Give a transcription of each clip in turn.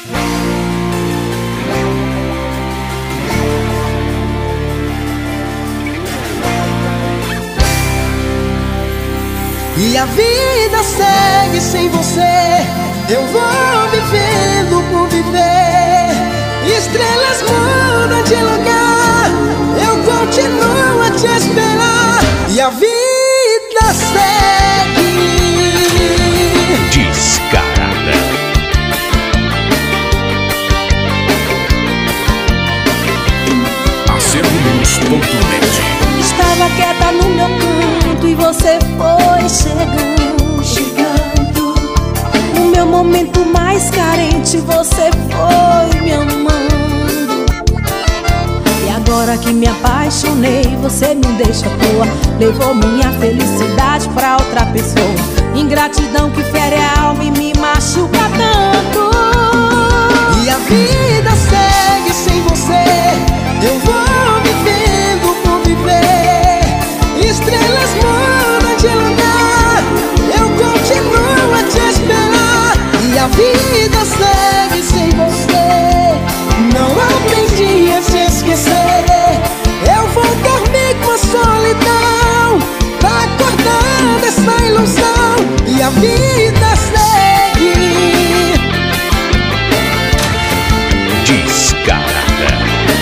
E a vida segue sem você. Eu vou vivendo por viver. Estrelas mudam de lugar, eu continuo a te esperar. E a vida segue. Descarada. Acervos.net. Estava quieta no meu canto e você foi chegando. No meu momento mais carente você foi me amando. E agora que me apaixonei, você me deixa à toa. Levou minha felicidade pra outra pessoa. Ingratidão que fere a alma e me machuca tanto. E a vida segue sem você. Eu vou vivendo por viver. Estrelas mudam de lugar, eu continuo a te esperar. E a vida segue sem você. Não aprendi a te esquecer. Eu vou dormir com a solidão, pra acordar dessa ilusão. E a vida segue. Descarada.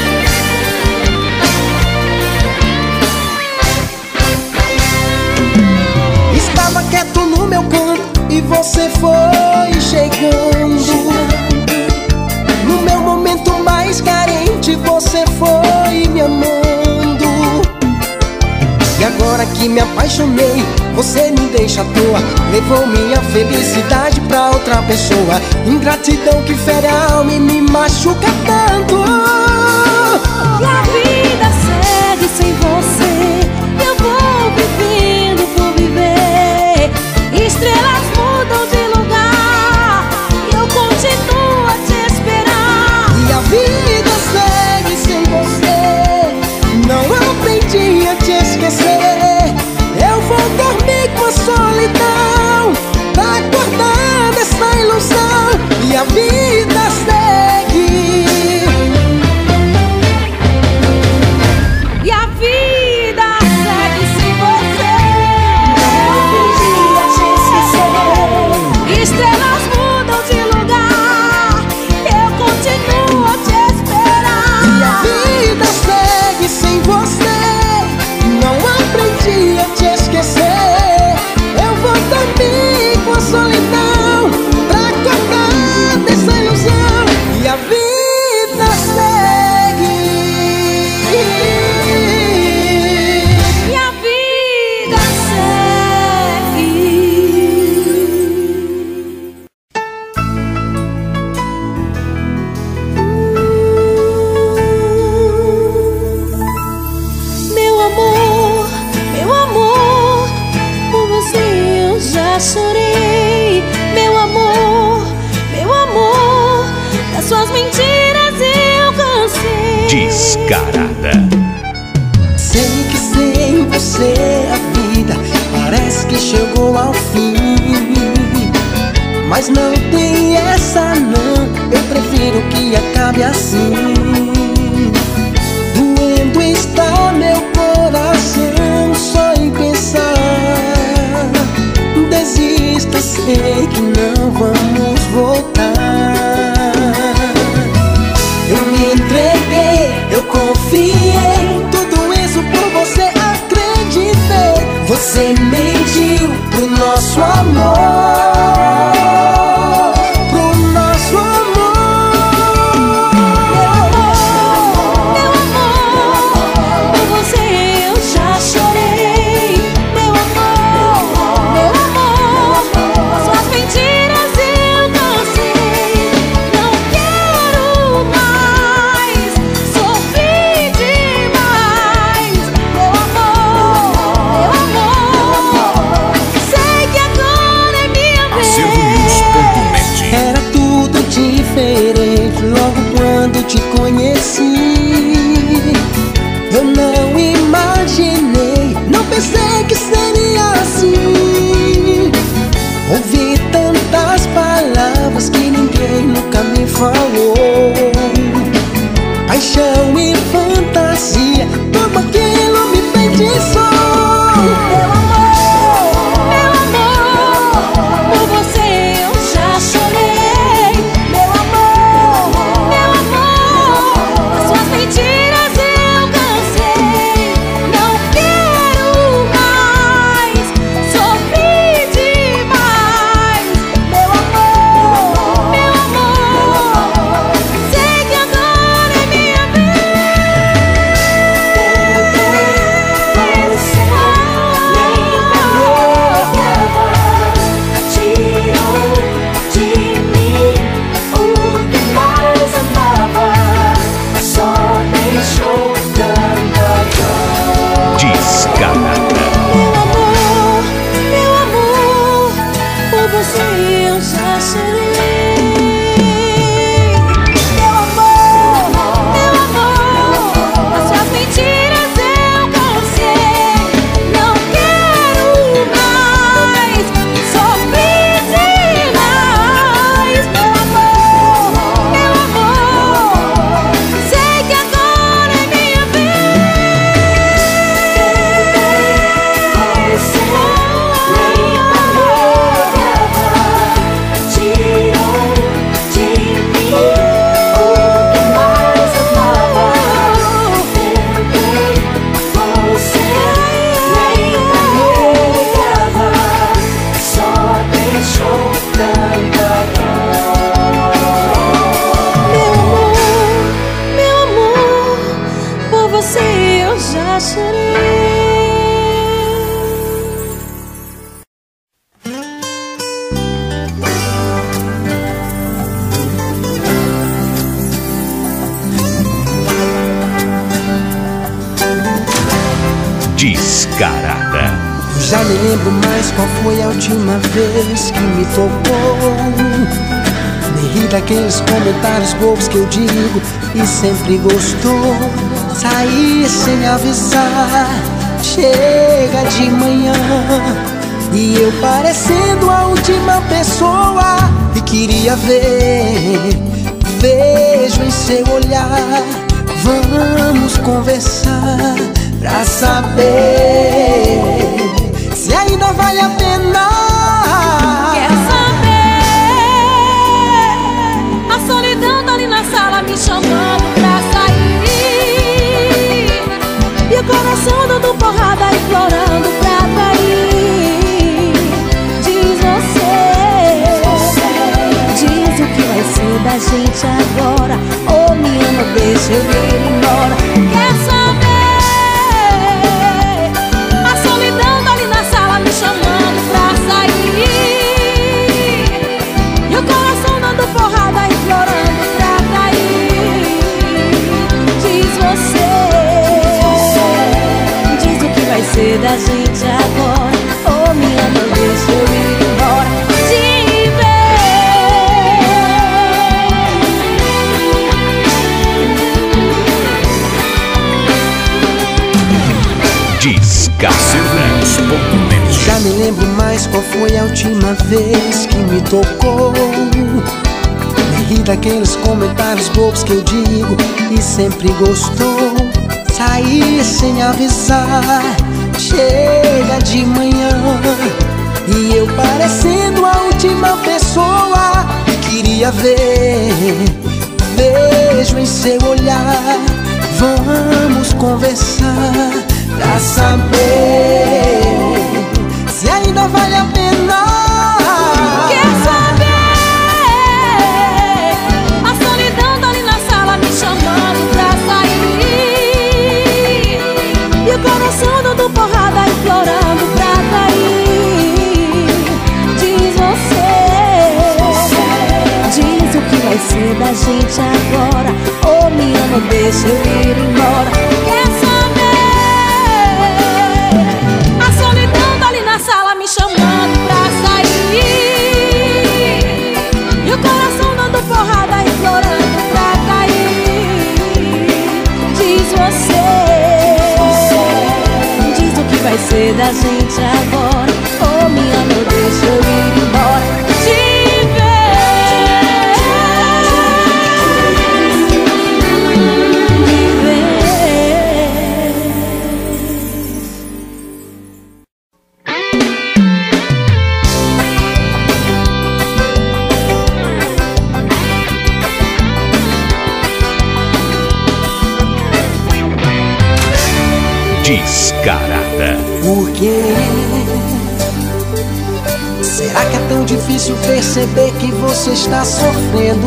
Estava quieto no meu canto e você foi chegando. No meu momento mais carente você foi me amando. E agora que me apaixonei, você me deixa à toa. Levou minha felicidade pra outra pessoa. Ingratidão que fere a alma e me machuca tanto. E a vida segue sem você. Eu vou vivendo por viver. Estrelas mudam de lugar, eu continuo a te esperar. E a vida segue sem você. Não aprendi a te esquecer. Eu vou dormir com a solidão, pra acordar dessa ilusão. E a vida segue. E a vida segue sem você. Não aprendi a te esquecer. Estrelas mudam de lugar, eu continuo a te esperar. E a vida segue sem você. Não aprendi a te esquecer. Eu vou dormir com a solidão, pra acordar dessa ilusão. E a vida segue. E a vida segue. Meu amor, por você eu já chorei. Meu amor, das suas mentiras eu cansei. Descarada. Sei que sem você a vida parece que chegou ao fim. Mas não tem essa não, eu prefiro que acabe assim. Doendo está meu coração só em pensar. Desista, sei que não vamos voltar. Eu me entreguei, eu confiei, tudo isso por você acreditei. Você mentiu pro nosso amor, pro nosso amor. Meu amor, por você eu já chorei. Meu amor, das suas mentiras eu cansei. Não quero mais sofrer demais. Meu amor, sei que agora é minha vez. Acervos.net. Era tudo diferente logo quando te conheci. Eu não imaginei, não pensei que seria assim. Ouvi tantas palavras que ninguém nunca me falou. paixão e fantasia, tudo aquilo me feitiçou. Meu amor, por você eu já chorei. Meu amor, as suas mentiras eu cansei. Não quero mais, sofri demais. Meu amor, sei que agora é minha Descarada. Meu amor, por você eu já chorei. Meu amor, as suas mentiras eu cansei. Não quero mais, sofri demais. Meu amor, sei que agora é minha Meu amor, por você eu já chorei. Descarada. Já nem lembro mais qual foi a última vez que me tocou. Nem ri daqueles comentários bobos que eu digo e sempre gostou. Sair sem avisar, chega de manhã e eu parecendo a última pessoa que queria ver. Vejo em seu olhar, vamos conversar pra saber se ainda vale a pena. Quer saber? A solidão tá ali na sala me chamando pra sair. E o coração dando porrada, implorando pra cair. Diz você, diz o que vai ser da gente agora. Ou me ama, deixa eu ir embora. Quer saber? A solidão tá ali na sala me chamando pra sair. E o coração dando porrada, implorando pra cair. Diz você, diz o que vai ser da gente agora. Ou me ama, deixa eu ir embora. Descarada. Já nem lembro mais qual foi a última vez que me tocou. Nem ri daqueles comentários bobos que eu digo e sempre gostou. Sair sem avisar, chega de manhã e eu parecendo a última pessoa que queria ver. Vejo em seu olhar, vamos conversar pra saber se ainda vale a pena. Quer saber? A solidão tá ali na sala me chamando pra sair. E o coração dando porrada, implorando pra cair. Diz você, diz o que vai ser da gente agora. Ou me ama, deixa eu ir embora. Quer saber? A solidão tá ali na sala me chamando pra sair. E o coração dando porrada, implorando pra cair. Diz você, diz o que vai ser da gente agora. Ou me ama, deixa eu ir embora. Te ver. Descarada. Por quê? Será que é tão difícil perceber que você está sofrendo?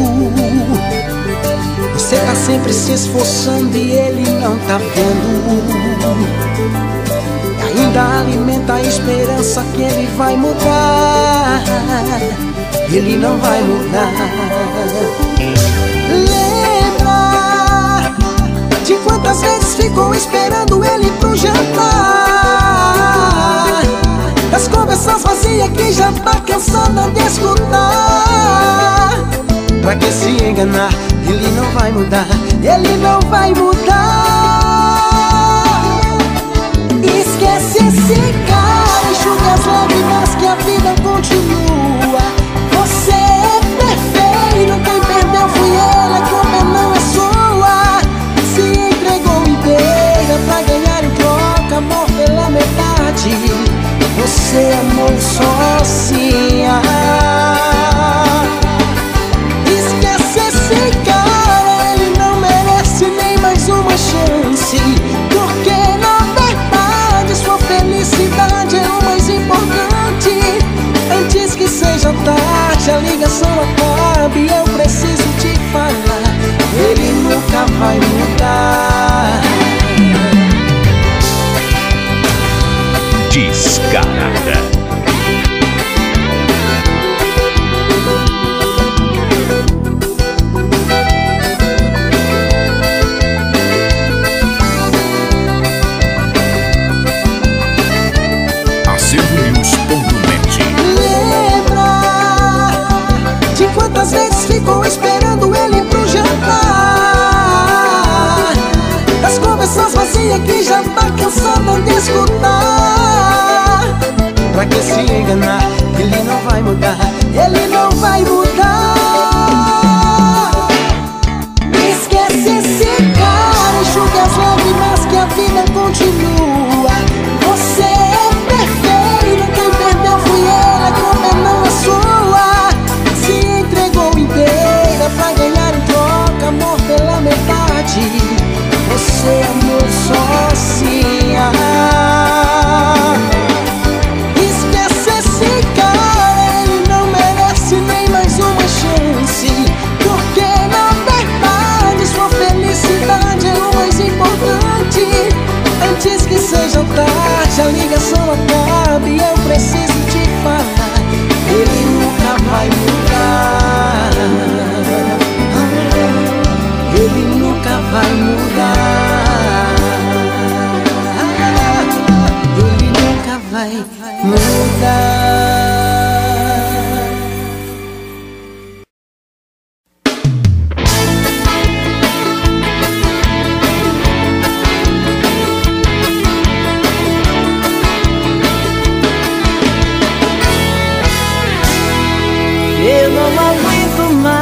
Você tá sempre se esforçando e ele não tá vendo. E ainda alimenta a esperança que ele vai mudar. Ele não vai mudar. Lembra de quantas vezes ficou esperando ele pro jantar, das conversas vazias que já tá cansada de escutar. Pra que se enganar? Ele não vai mudar. Ele não vai mudar. Esquece esse cara, enxuga as lágrimas que a vida continua. Você é perfeito, quem perdeu fui ela, a culpa não é sua. Se entregou inteira pra ganhar em troca amor pela metade. Você amou sozinha. Esquece esse cara, ele não merece nem mais uma chance. Porque na verdade sua felicidade é o mais importante. Antes que seja tarde, a ligação acabe, eu preciso te falar, ele nunca vai mudar. Descarada. Lembra de quantas vezes ficou esperando ele pro jantar, das conversas vazias que já tá cansada de escutar. Pra que se enganar? Ele não vai mudar. Ele não vai mudar. Esquece esse cara, enxuga as lágrimas que a vida continua. Você é perfeito, quem perdeu fui ela, a culpa não é sua. Se entregou inteira pra ganhar em troca amor pela metade. Você amou sozinha. Esquece esse cara, ele não merece nem mais uma chance. Porque na verdade sua felicidade é o mais importante. Antes que seja tarde, a ligação acabe, eu preciso te falar, ele nunca vai mudar. Ele nunca vai mudar. Ele nunca vai mudar. Eu não aguento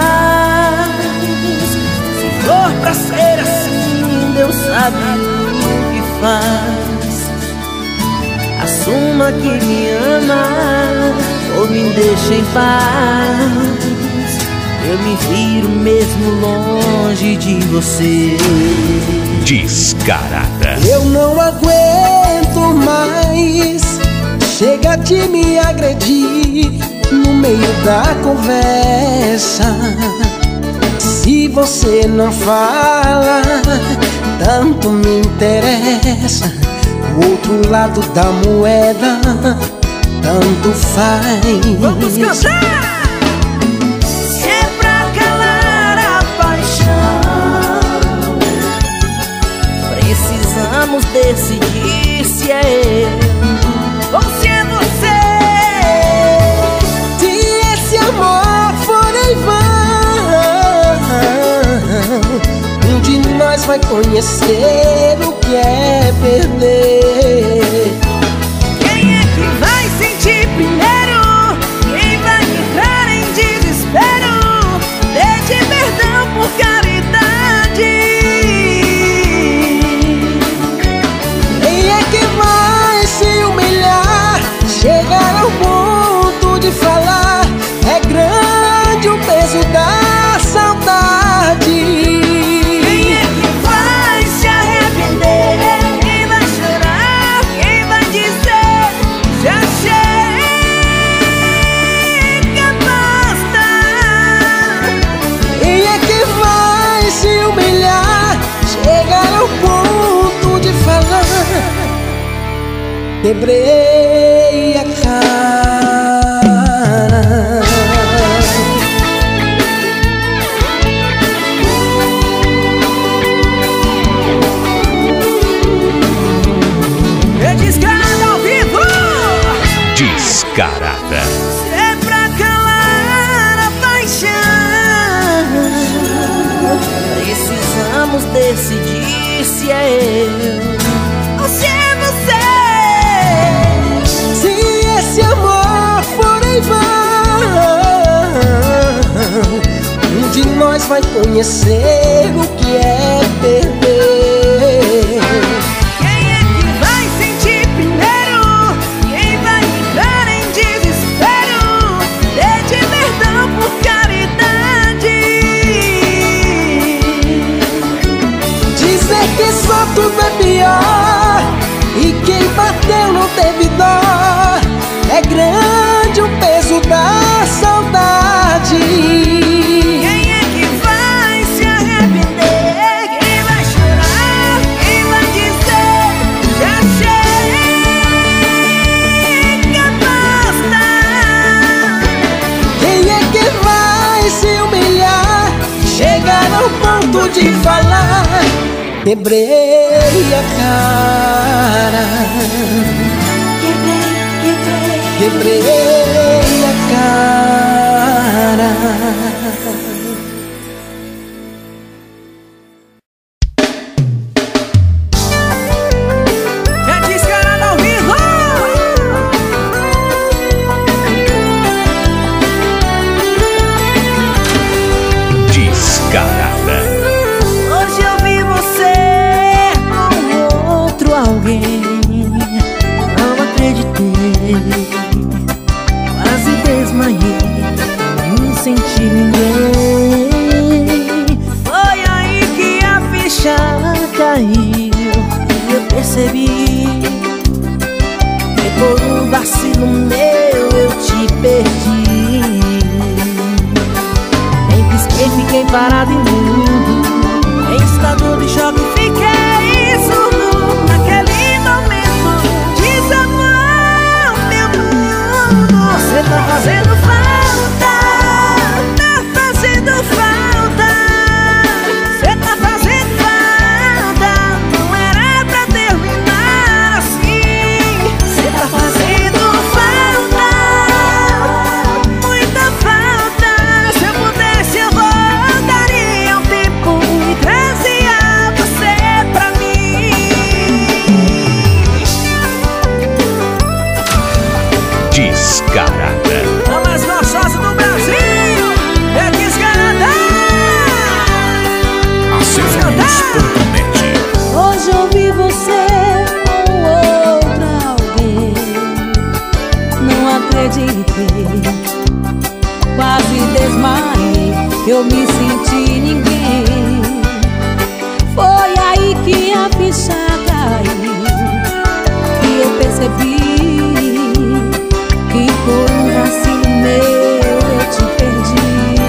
mais. Se for pra ser assim, Deus sabe o que faz. Assuma que me ama ou me deixa em paz. Eu me viro mesmo longe de você. Descarada. Eu não aguento mais. Chega de me agredir no meio da conversa. Se você não fala, tanto me interessa. O outro lado da moeda, tanto faz. Vamos cantar! Se é pra calar a paixão, precisamos decidir se é eu ou se é você. Se esse amor for em vão, um de nós vai conhecer o que é perder. Quem é que vai sentir primeiro? Quem vai entrar em desespero? Pede perdão por caridade. Quem é que vai se humilhar? Chegar ao ponto de falar, é grande o peso da saudade. Quem é que vai se arrepender? Quem vai chorar? quebrei a cara. É Descarada ao vivo! Descarada. É pra calar a paixão, precisamos decidir se é eu ou se é você. Se esse amor for em vão, um de nós vai conhecer o que é perder. Quem é que vai sentir primeiro? Quem vai entrar em desespero? Pede perdão por caridade. Dizer que só tudo é pior e quem bateu não teve dó. É grande o peso da saudade. Quem é que vai se arrepender? Quem vai chorar? Quem vai dizer já chega, basta? Quem é que vai se humilhar, chegar ao ponto de falar quebrei a cara, quebrei a cara. É Descarada ao vivo! Descarada. Hoje eu vi você com outro alguém. Não acreditei, quase desmaiei, não senti ninguém. Foi aí que a ficha caiu e eu percebi que por um vacilo meu eu te perdi. Nem pisquei, fiquei parado e mudo, em estado de choque fiquei surdo. Naquele momento desabou meu mundo. Você tá fazendo falta, tá fazendo falta. Você tá fazendo falta, não era pra terminar assim. Você tá fazendo falta, muita falta. Se eu pudesse eu voltaria ao tempo e trazia você pra mim. Descarada. A mais gostosa do Brasil é Descarada. Acervos.net. Hoje eu vi você com outra alguém. Não acreditei, quase desmaiei, eu me senti ninguém. Foi aí que a ficha caiu e eu percebi que por um vacilo meu eu te perdi.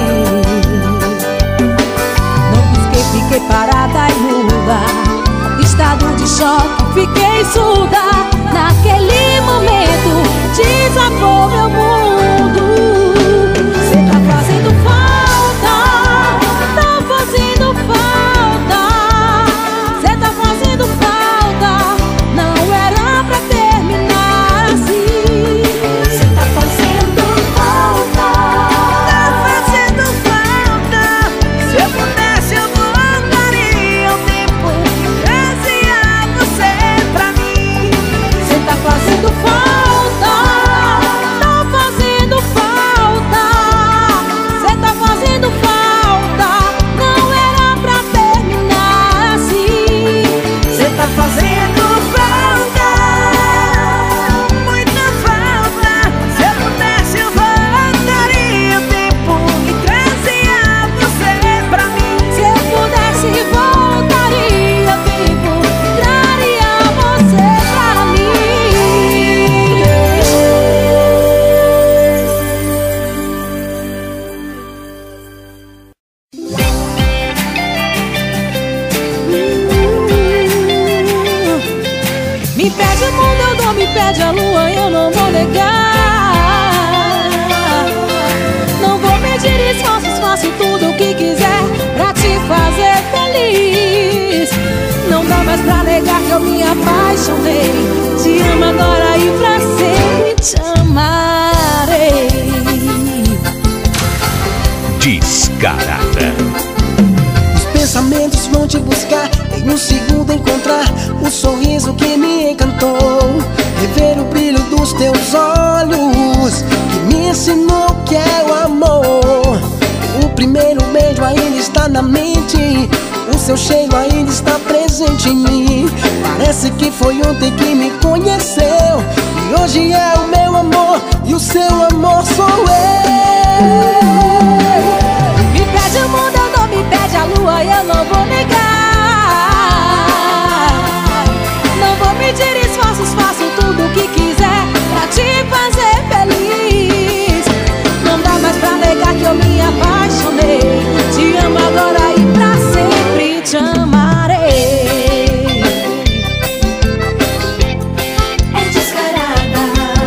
Não pisquei, fiquei parada e muda, estado de choque, fiquei surda. Naquele momento desabou meu mundo. Cê tá fazendo falta, tá fazendo falta. Cê tá fazendo falta, não era pra terminar assim. Cê tá fazendo falta, tá fazendo falta. Se eu pudesse eu voltaria ao tempo e trazia você pra mim. Cê tá fazendo pede a lua, eu não vou negar. Não vou pedir esforços, faço tudo o que quiser pra te fazer feliz. Não dá mais pra negar que eu me apaixonei. Te amo agora e pra sempre te amarei. Descarada. Os pensamentos vão te buscar, em um segundo encontrar o sorriso que me encantou. Rever o brilho dos teus olhos que me ensinou que é o amor. O primeiro beijo ainda está na mente, o seu cheiro ainda está presente em mim. Parece que foi ontem que me conheceu, e hoje é o meu amor e o seu amor sou eu. Me pede o mundo, eu não me pede a lua, eu não vou negar. Não vou pedir esforços, faço tudo o que quiser pra te fazer feliz. Não dá mais pra negar que eu me apaixonei. Te amo agora e pra sempre te amarei. É descarada.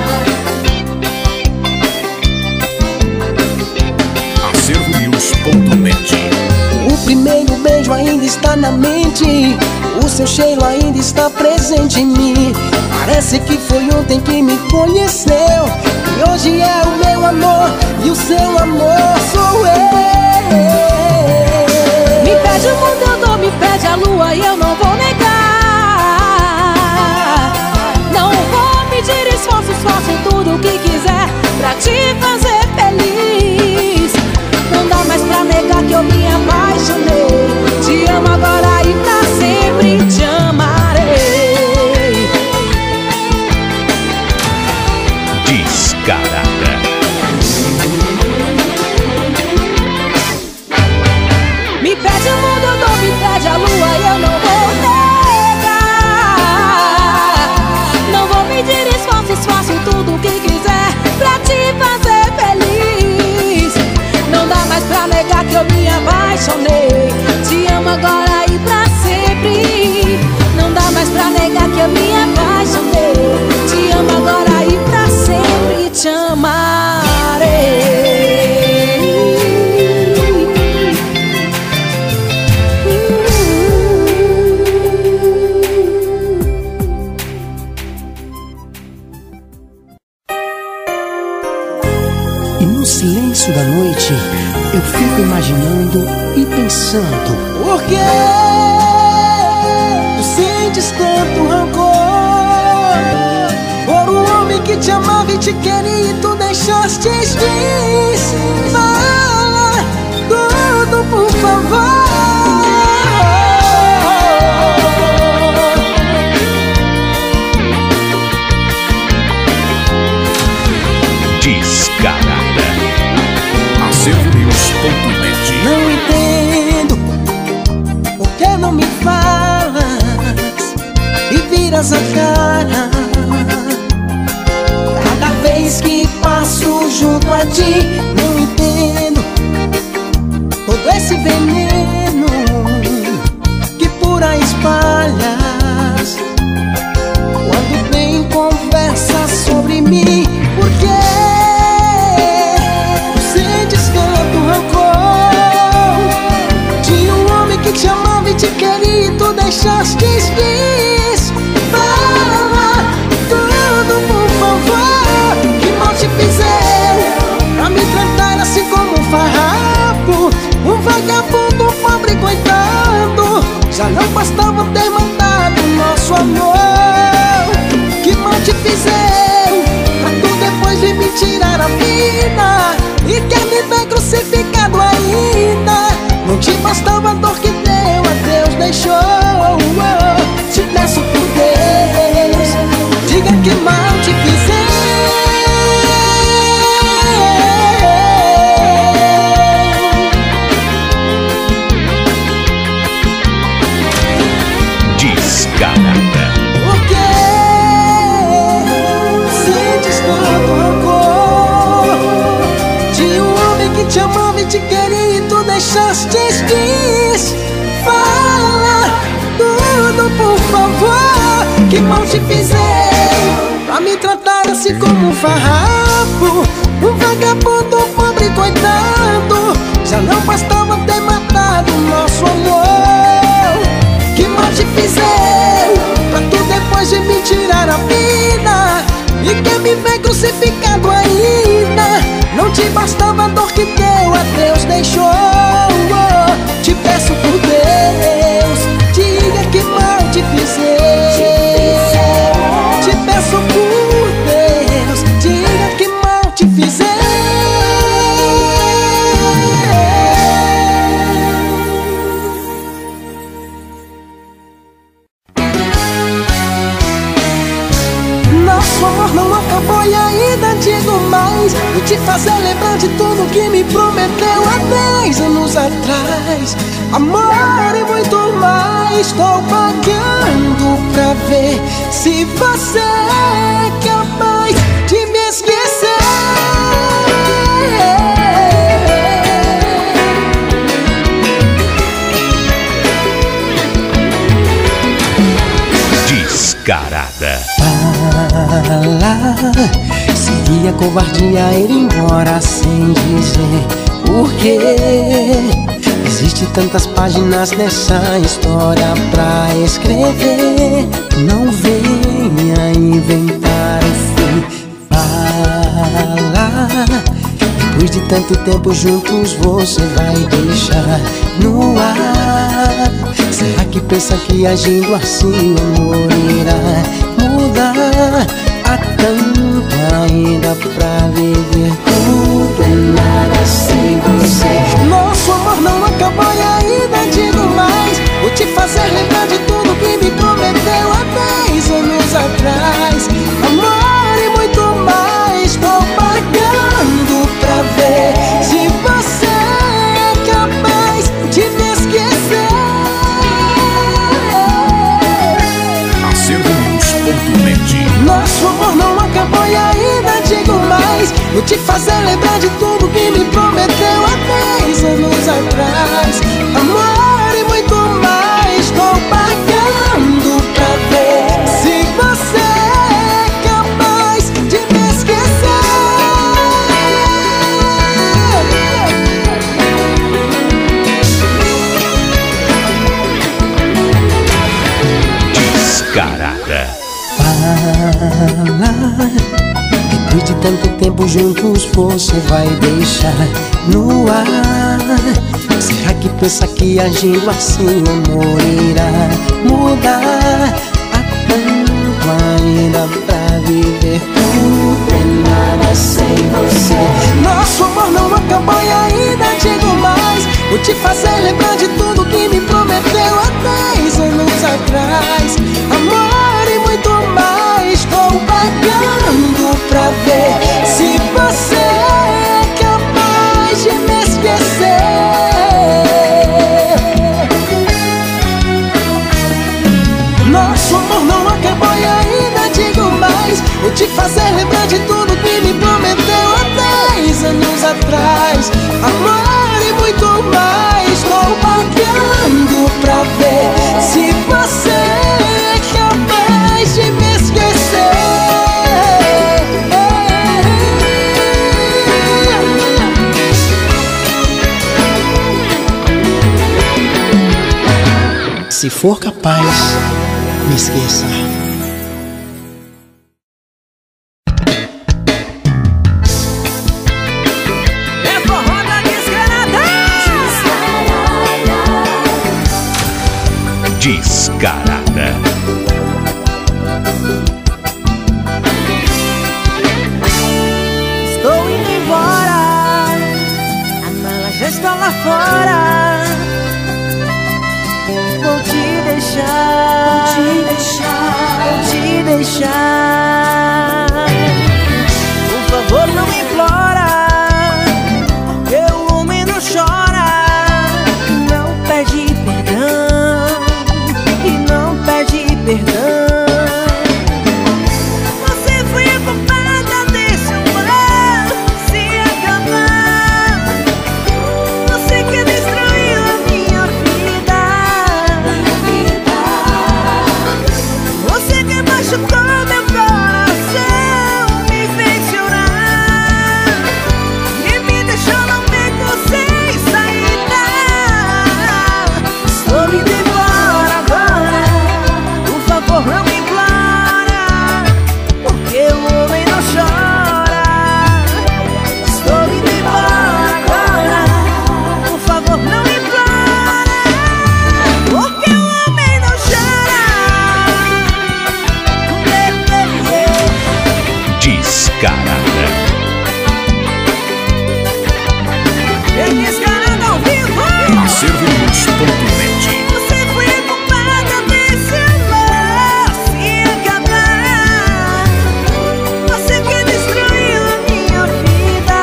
Acervonews.net. O primeiro beijo ainda está na mente, o seu cheiro ainda está presente em mim. Parece que foi ontem que me conheceu, e hoje é o meu amor e o seu amor sou eu. Me pede o mundo, eu dou, me pede a lua e eu não vou negar. Não vou pedir esforços, faço tudo o que quiser pra te fazer feliz. Não dá mais pra negar que eu me apaixonei. Te amo agora e pra sempre te amarei. Descarada. Me pede o mundo, eu dou, me pede a lua e eu não vou negar. Não vou pedir esforços, faço tudo o que quiser pra te fazer feliz. Não dá mais pra negar que eu me apaixonei. Te amo agora e pra sempre. Não dá mais pra negar que eu me apaixonei. Te amo agora e pra sempre te amarei. E no silêncio da noite eu fico imaginando e pensando: por que tu sentes tanto rancor por um homem que te amava e te queria e tu deixaste ir? Fala tudo, por favor. Descarada. Acervonews.net. Não entendo por que não me falas e viras a cara cada vez que passo junto a ti. Não entendo todo esse veneno que por aí espalhas quando vem conversa sobre mim. Por que tu sentes tanto rancor de um homem que te amava e te queria e tu deixaste ir? Fala tudo, por favor. Que mal te fizeram pra me tratar assim como um farrapo, um vagabundo, um pobre coitado? Já não bastava ter mandado nosso amor. Que mal te fizeram pra tu depois vir me tirar a vida e quer me ver crucificado ainda? Não te bastava a dor que deu, a Deus deixou. Te peço por Deus, diga que mal te Descarada. Por que sentes tanto rancor de um homem que te amava e te queria e tu deixaste ir? Fala tudo, por favor. Que mal te fizeram pra me um farrapo, um vagabundo pobre coitado. Já não bastava ter matado nosso amor. Que mal te fiz eu, pra tu depois de me tirar a vida e quer me ver crucificado ainda. Não te bastava a dor que teu adeus deixou. Te peço por Deus, diga que mal te fiz eu. Te peço por Deus, diga que mal te fiz eu. Nosso amor não acabou e ainda digo mais. Vou te fazer lembrar de tudo que me prometeu há 10 anos atrás. Amor e muito mais. Estou pagando pra ver se você é capaz de me esquecer. Descarada. Seria covardia ir embora sem dizer por quê. Existe tantas páginas nessa história pra escrever. Não venha inventar o fim. Fala, depois de tanto tempo juntos você vai deixar no ar. Será que pensa que agindo assim o amor irá mudar? Há tanto ainda pra viver, tudo é nada sem você. Nosso amor não acabou e ainda digo mais. Vou te fazer lembrar de tudo que me prometeu há 10 anos atrás. Amor e muito mais. Estou pagando pra ver se você é capaz de me esquecer. Acervonews.net. Nosso amor não acabou e ainda digo mais. Vou te fazer lembrar de tudo que me prometeu há 10 anos atrás. Amor e muito mais. Estou pagando pra ver se você é capaz de me esquecer. Descarada. Depois de tanto tempo juntos você vai deixar no ar. Será que pensa que agindo assim o amor irá mudar? Há tanto ainda pra viver, tudo é nada sem você. Nosso amor não acabou e ainda digo mais. Vou te fazer lembrar de tudo que me prometeu há 10 anos atrás. Amor e muito mais. Estou pagando pra ver se você é capaz de me esquecer. Nosso amor não acabou e ainda digo mais. Vou te fazer lembrar de tudo que me prometeu há 10 anos atrás. Amor e muito mais. Estou pagando pra ver se você é capaz de me esquecer. Se for capaz, me esqueça. É forró da Descarada. Descarada. Estou indo embora, a mala já está lá fora. Vou te deixar, vou te deixar. Por favor, não me implora, porque o homem não chora. Não pede perdão e não pede perdão. Você foi a culpada desse amor se acabar. Você que destruiu a minha vida. Você que machucou meu coração. Casados.net. Você foi a culpada desse amor se acabar. Você que destruiu a minha vida.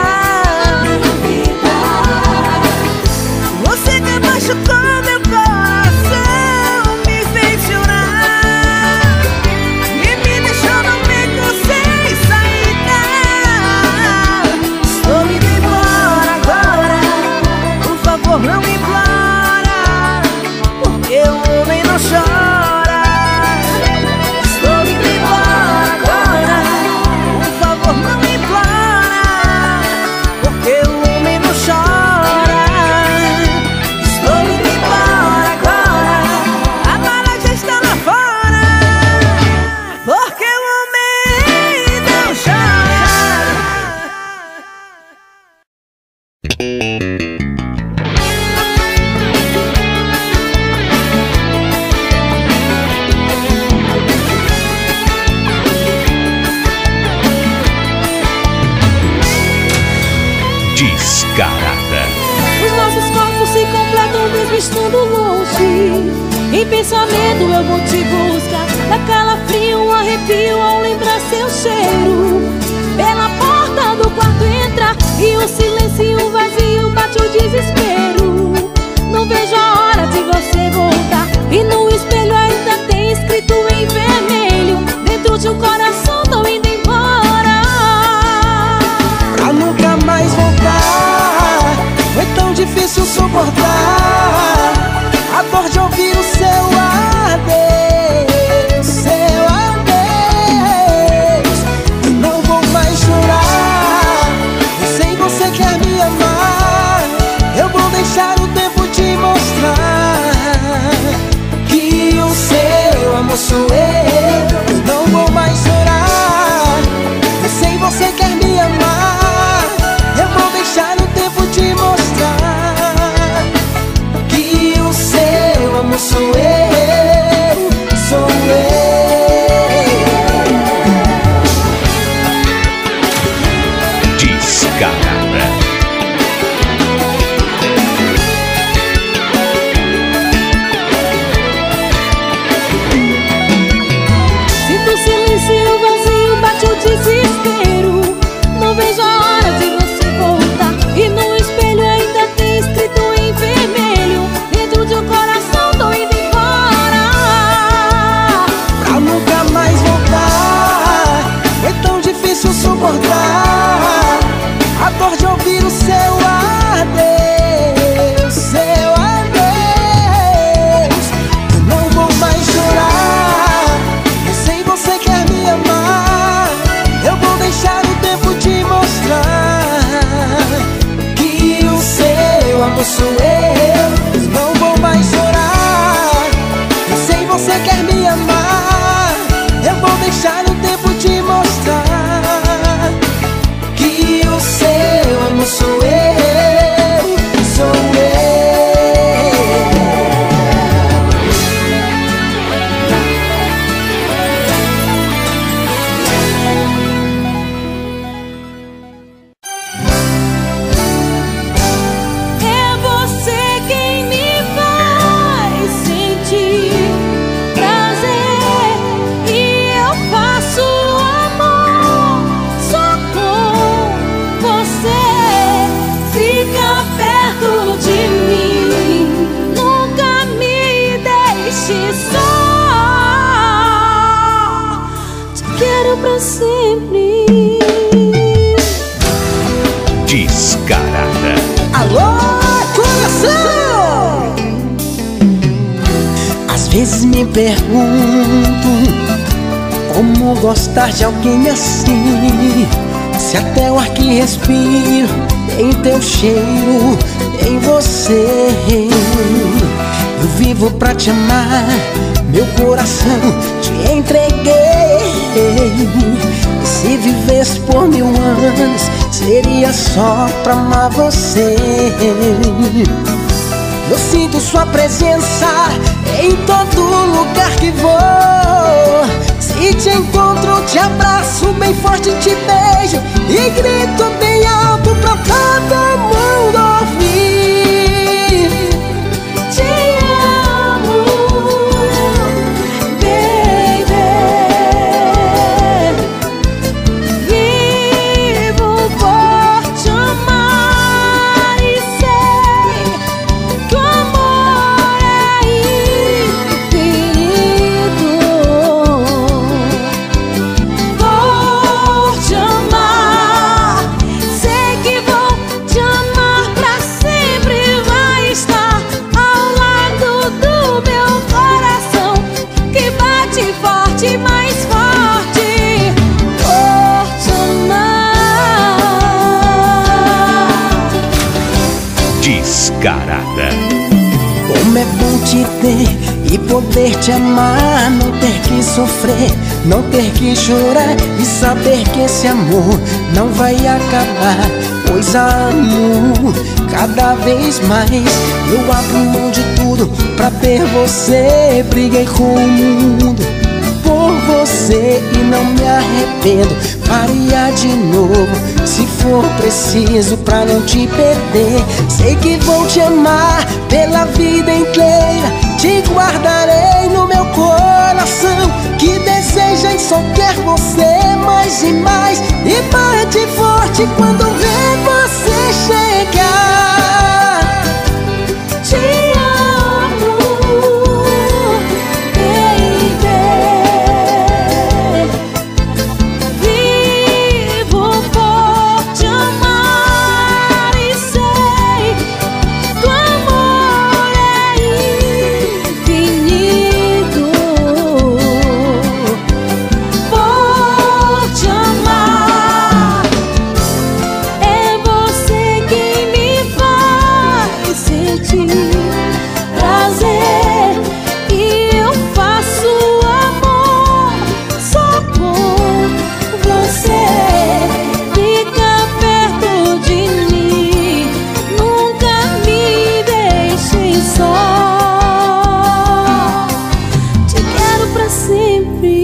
Você que machucou meu coração, me fez chorar e me deixou no beco sem saída. Estou indo embora agora, por favor não me implora, porque o homem não chora. Estou indo embora agora, por favor não me implora, porque o homem não chora. Estou indo embora agora, a bala já está lá fora, porque o homem não chora. Descarada. Os nossos corpos se completam mesmo estando longe. Em pensamento eu vou te buscar, dá calafrio, um arrepio ao lembrar seu cheiro. Pela porta do quarto entra e o silêncio e o vazio bate o desespero. Não vejo a hora de você voltar, e no espelho ainda tem escrito em vermelho: dentro de um coração tô indo embora. Pra nunca mais voltar, foi tão difícil suportar a dor de ouvir o seu adeus, seu adeus. Eu não vou mais chorar, eu sei você quer me amar. Eu vou deixar o tempo te mostrar que o seu amor sou eu. Eu não vou mais chorar, eu sei você quer me amar. Eu vou deixar o tempo te mostrar que o seu amor sou eu, sou eu. Descarada. Sinto o silêncio e o vazio bate o desespero. Não vejo a hora de você voltar, e no espelho ainda tem escrito em vermelho: dentro de um coração tô indo embora. Pra nunca mais voltar, foi tão difícil suportar a dor de ouvir o seu adeus, seu adeus. Eu não vou mais chorar, eu sei você quer me amar. Eu vou deixar o tempo te mostrar que o seu amor sou eu. Eu não vou mais chorar, eu sei você quer me amar. Eu vou deixar o tempo te mostrar que o seu amor sou eu, sou eu. É você quem me faz sentir prazer, e eu faço amor só com você. Fica perto de mim, nunca me deixe só. Te quero pra sempre. Descarada. Alô, coração! Às vezes me pergunto como gostar de alguém assim, se até o ar que respiro tem teu cheiro em você. Eu vivo pra te amar, meu coração te entreguei. E se vivesse por 1000 anos, seria só pra amar você. Eu sinto sua presença em todo lugar que vou. Se te encontro, te abraço bem forte, te beijo e grito bem alto pra todo mundo ouvir. Te Descarada. Como é bom te ter e poder te amar, não ter que sofrer, não ter que chorar e saber que esse amor não vai acabar. Pois amo cada vez mais. Eu abro mão de tudo pra ter você. Briguei com o mundo por você e não me arrependo. Faria de novo se for preciso pra não te perder. Sei que vou te amar pela vida inteira. Te guardarei no meu coração, que deseja e só quer você mais e mais. E bate forte quando vê você chegar. Te amo, baby. Vivo por te amar e sei do amor é infinito. Por te amar é você quem me faz sentir prazer. E eu faço amor só por você. Fica perto de mim, nunca me deixe só. Te quero pra sempre.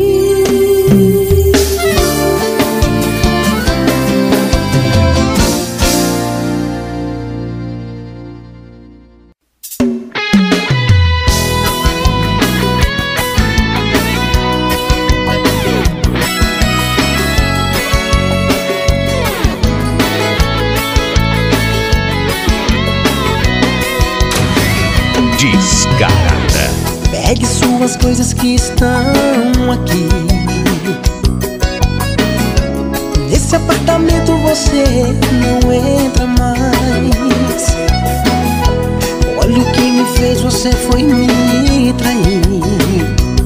Descarada. Pegue suas coisas que estão aqui. Nesse apartamento você não entra mais. Olha o que me fez, você foi me trair.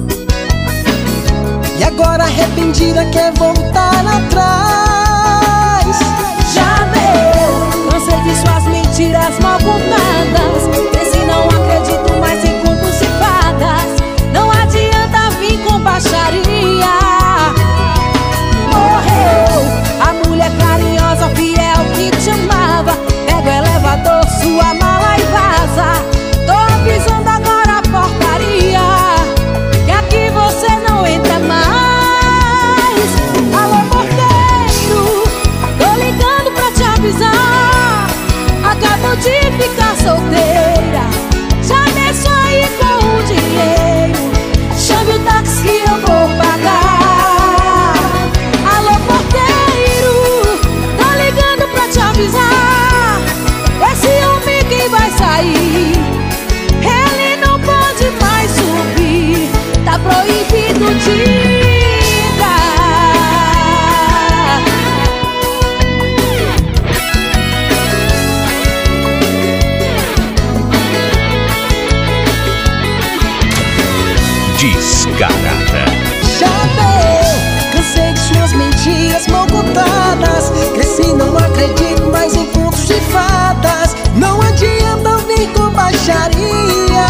E agora arrependida quer voltar atrás. Já deu, cansei de suas mentiras mal contadas. Cresci, não acredito mais em contos e fadas. Não adianta vir com baixaria. Morreu a mulher carinhosa, fiel que te amava. Pega o elevador, sua mala e vaza. Tô avisando agora a portaria, que aqui você não entra mais. Alô, porteiro, tô ligando pra te avisar. Acabo de ficar solteira. Já desço aí com o dinheiro. Chame o táxi que eu vou pagar. Alô, porteiro, tô ligando pra te avisar. Esse homem que vai sair, ele não pode mais subir. Tá proibido de Descarada. Já deu, cansei de suas mentiras mal contadas. Cresci, não acredito mais em contos de fadas. Não adianta vir com baixaria.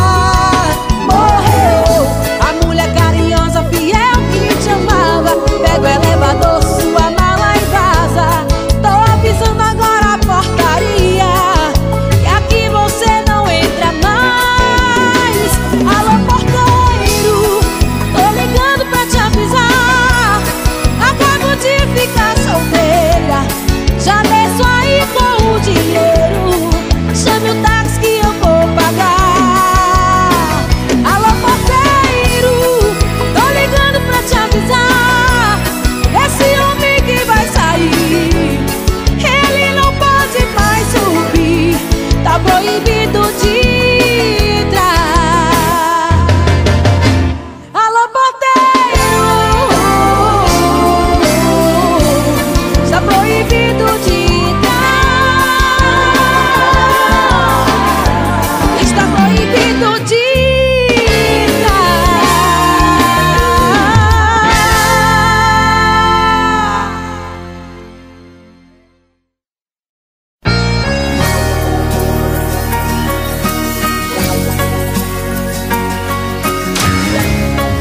morreu a mulher carinhosa, fiel que te amava. Pega o elevador, sua mala e vaza. Tô avisando agora a portaria, que aqui você não entra mais. Alô, porteiro, tô ligando pra te avisar. Acabo de ficar solteira. Já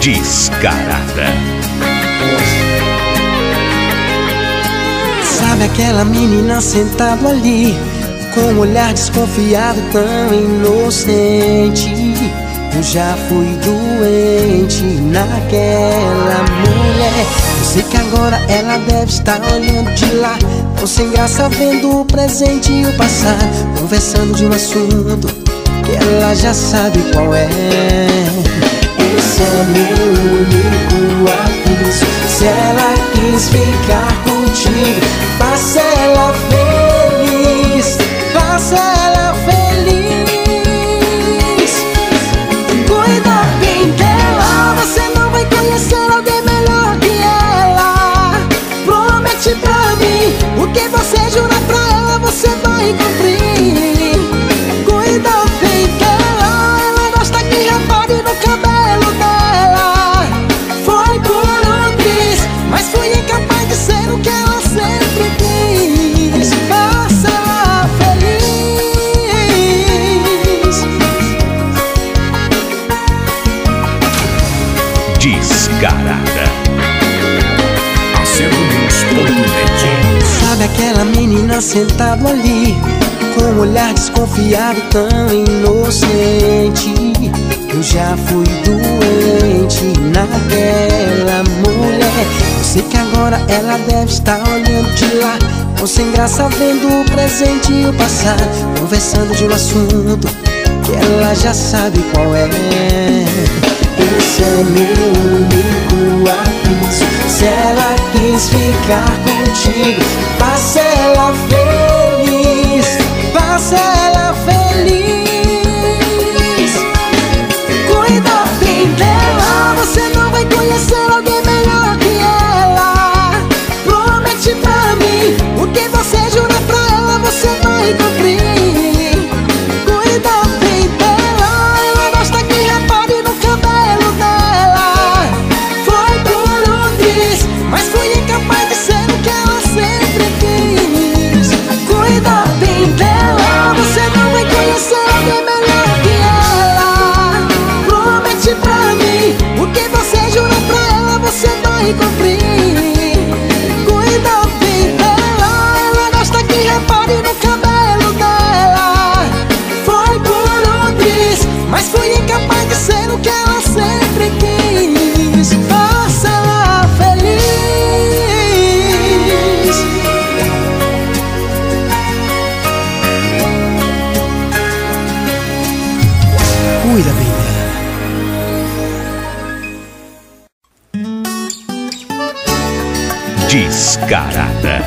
Descarada. Sabe aquela menina sentada ali, com um olhar desconfiado, tão inocente? Eu já fui doente naquela mulher. Eu sei que agora ela deve estar olhando de lá, tão sem graça, vendo o presente e o passado, conversando de um assunto que ela já sabe qual é. Esse é meu único aviso: se ela quis ficar contigo, faça ela feliz, faça ela feliz. Cuida bem dela, você não vai conhecer alguém melhor que ela. Promete pra mim, o que você jura pra ela, você vai cumprir. Cuida bem dela, ela gosta que repare no cabelo dela. Foi por um triz, mas fui incapaz de ser o que ela sempre quis. Faça ela feliz. Descarada. Sabe aquela menina sentada ali, com um olhar desconfiado, tão inocente? Eu já fui doente naquela mulher. Eu sei que agora ela deve estar olhando de lá, tão sem graça, vendo o presente e o passado, conversando de um assunto que ela já sabe qual é. Esse é meu único aviso: se ela quis ficar contigo, faça ela feliz, faça ela feliz. Cuida bem dela, você não vai conhecer alguém melhor que ela. Promete pra mim, o que você jura pra ela, você vai cumprir. Cuida bem dela, ela gosta que repare no cabelo dela. Foi por um triz, mas fui incapaz de ser o que ela sempre quis. Cuida bem dela, você não vai conhecer alguém melhor que ela. Promete pra mim, o que você jura pra ela, você vai cumprir. Cuida bem dela, ela gosta que repare no cabelo dela. Foi por um triz, mas fui incapaz de ser o que ela sempre quis. Faça ela feliz. Cuida bem dela. Descarada.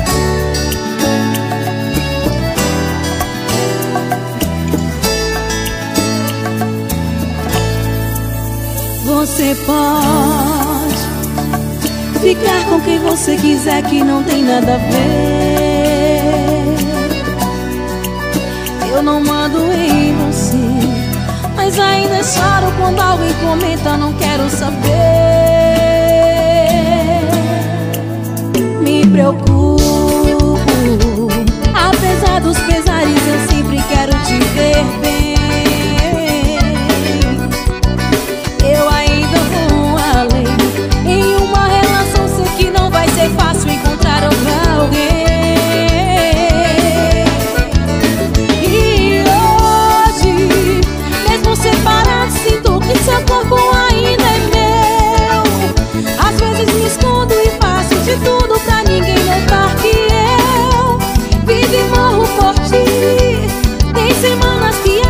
Você pode ficar com quem você quiser, que não tem nada a ver. Eu não mando em você, mas ainda choro quando alguém comenta: não quero saber. Me preocupo, apesar dos pesares, eu sempre quero te ver bem. Eu ainda vou além, em uma relação sei que não vai ser fácil encontrar alguém. E hoje, mesmo separado, sinto que seu corpo ainda é meu. Às vezes me escondo e faço de tudo pra ninguém notar que eu vivo e morro por ti. Tem semanas que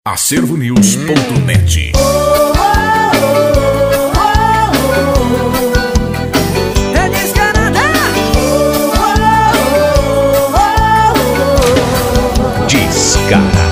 acervonews.net. É descarada. Descarada.